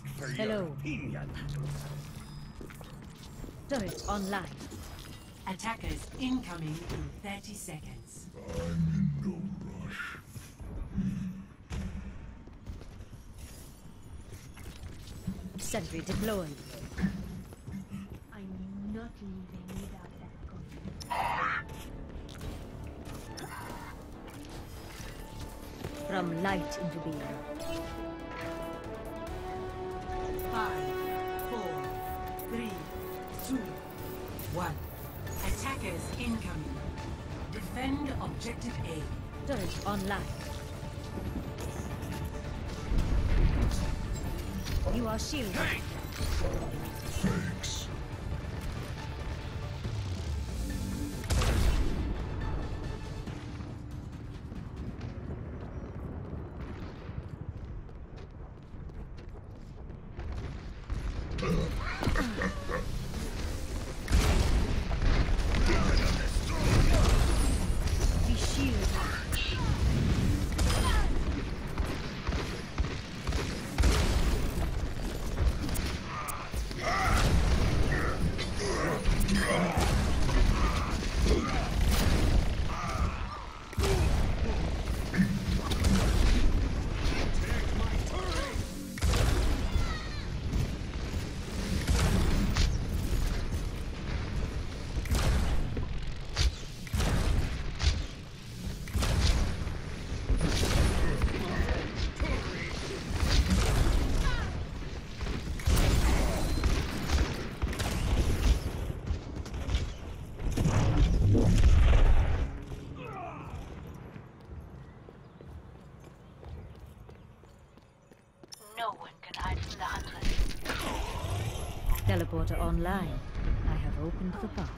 ask for your Hello. opinion. Turret online. Attackers incoming in 30 seconds. I'm in no rush. Sentry deployed. I'm not leaving without that gun. From light into being. 5, 4, 3, 2, 1. Attackers incoming. Defend objective A. Turret online. You are shielded. Thanks. Be shielded. No one can hide from the Huntress. Teleporter online. I have opened the path.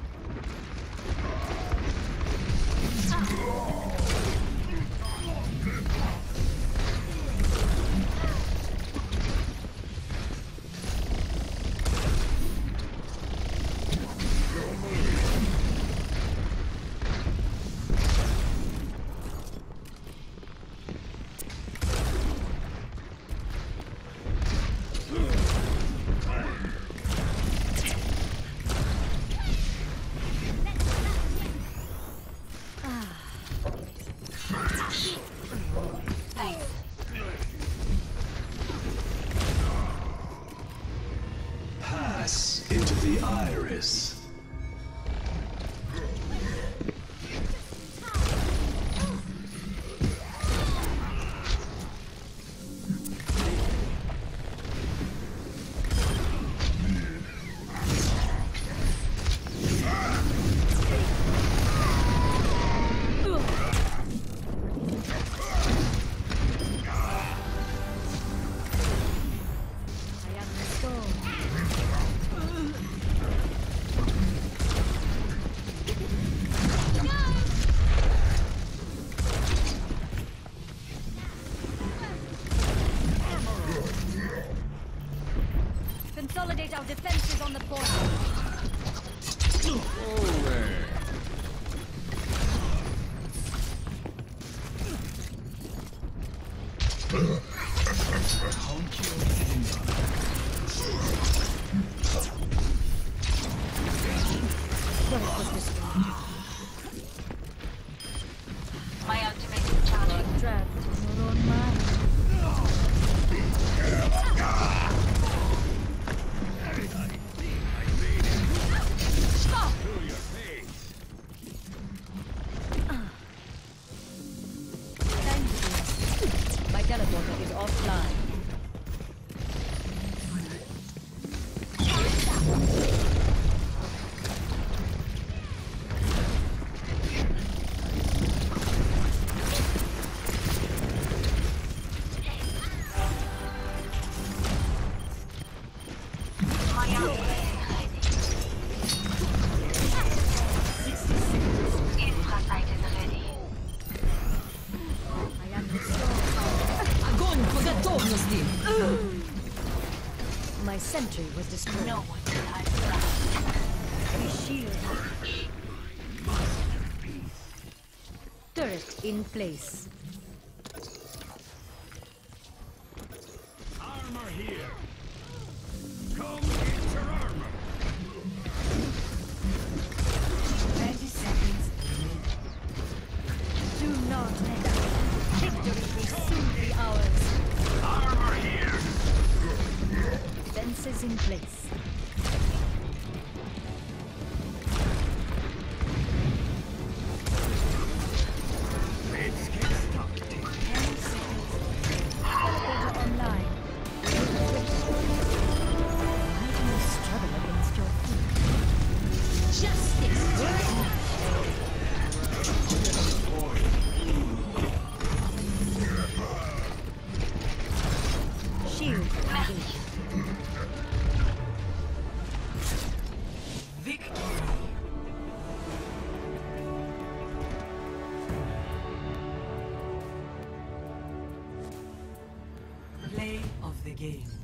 Pass into the iris. I am restored. Consolidate our defenses on the border. Turret was destroyed. My ultimate is charging. Trapped in your own mind. Time to do. My teleporter is offline. My ultimate is ready. Infrasight is ready. I am restored. Огонь по готовности! My sentry was destroyed. No one can hide from the Huntress. Be shielded. Turret in place. Armor here. Come into armor. 30 seconds remaining. Do not let up. Victory will soon be ours. Armor here. Fences in place. Let's get started. 10 seconds. Teleporter online. Why do you struggle against your feet? Justice! Shield engaged. Victory. Play of the game.